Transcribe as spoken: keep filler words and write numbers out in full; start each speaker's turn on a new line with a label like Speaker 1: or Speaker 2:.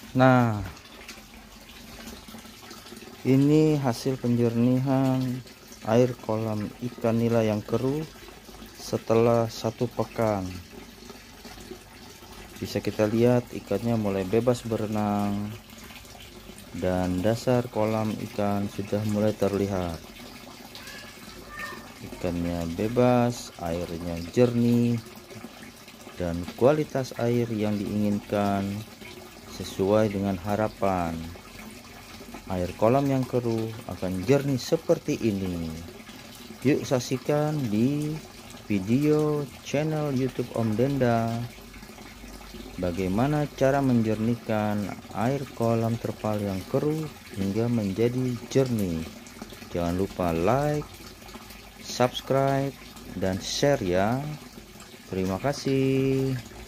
Speaker 1: Nah, ini hasil penjernihan air kolam ikan nila yang keruh setelah satu pekan. Bisa kita lihat ikannya mulai bebas berenang dan dasar kolam ikan sudah mulai terlihat. Ikannya bebas, airnya jernih, dan kualitas air yang diinginkan sesuai dengan harapan. Air kolam yang keruh akan jernih seperti ini. Yuk saksikan di video channel YouTube Om Denda bagaimana cara menjernihkan air kolam terpal yang keruh hingga menjadi jernih. Jangan lupa like, subscribe, dan share ya. Terima kasih.